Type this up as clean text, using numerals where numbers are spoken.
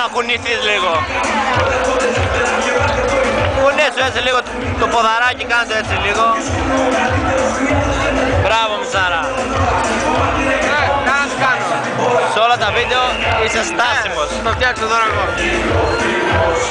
να κουνηθείς λίγο. Κουνήσου έτσι λίγο το ποδαράκι, κάνε το έτσι λίγο. Μπράβο Μιτσάρα. Κάνα σου κάνω. Σε όλα τα βίντεο είσαι στάσιμος. Θα φτιάξω τώρα εγώ.